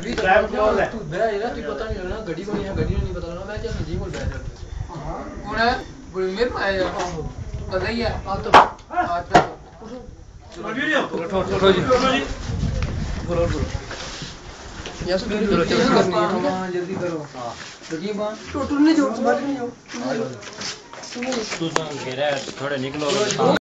drive close है तू बह यार तू पता नहीं लगना गड्डी कोनी है गड्डी नहीं पता लगना मैं क्या संजीव को बैठ रहा हां कौन है गुरमीत भाई यार पता ही है आप तो उठो जी बोलो यस मेरी जल्दी करनी है हां जल्दी करो हां लगी बात टोटल नहीं जोड़ बाहर नहीं जाओ तू तो घेरा थोड़े निकलो